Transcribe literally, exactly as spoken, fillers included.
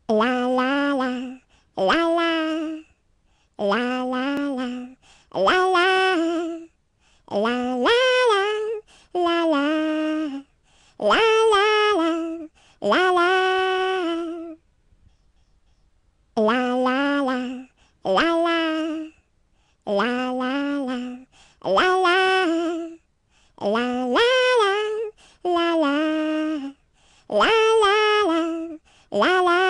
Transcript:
La la la, la la, la la la, la la, la la la, la la, la la la, la la. La la la, la la, la la la, la la, la la la, la la, la la la, la la.